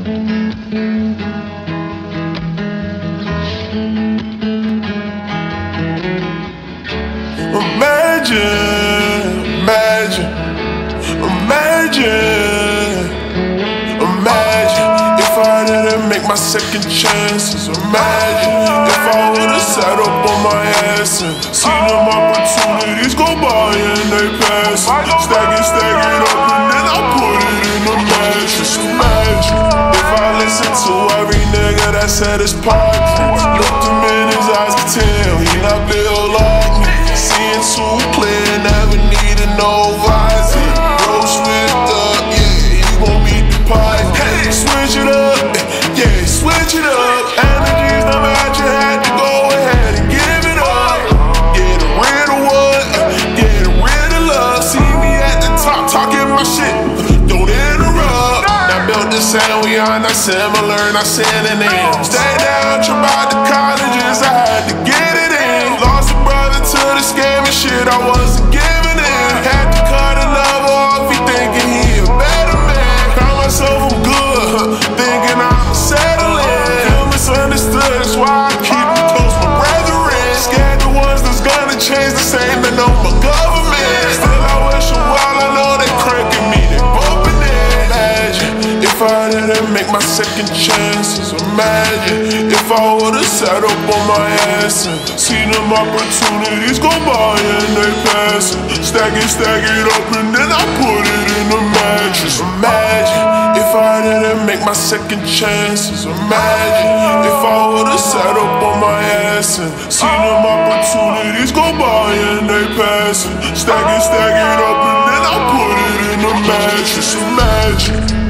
Imagine if I didn't make my second chances. Imagine if I would've sat up on my ass and seen them opportunities go by and they pass. Stack it up and then I put it in the mattress. Imagine if I listened to every nigga that said his podcast. Looked him in his eyes, could tell he not built like me. Seeing too clear, never needed no visor. Bro switched up, yeah, he gon' beat the pipe. Hey, switch it up, yeah, switch it up. Energies no match, you had to go ahead and give it up. Get rid of what? Get rid of love. See me at the top talking my shit, don't interrupt. Now built the same, we are not similar, not synonyms. Stay down, trip out the colleges, I had to get it in. Lost a brother to the scam and shit, I wasn't giving in. Had to cut another off, he thinking he a better man. Found myself I'm good, thinking I'm settling. Feel misunderstood, that's why I keep it close, my brethren. Scared the ones that's gonna change the same, they know my government. Still I wish them well, I know they cranking me, they bumping it. Imagine if I didn't make my second chances. Imagine if I would've sat up on my ass and seen them opportunities go by and they pass. Stack it up and then I put it in the mattress. Imagine if I didn't make my second chances. Imagine if I would've sat up on my ass and seen them opportunities go by and they pass. Stack it up and then I put it in the mattress. Imagine.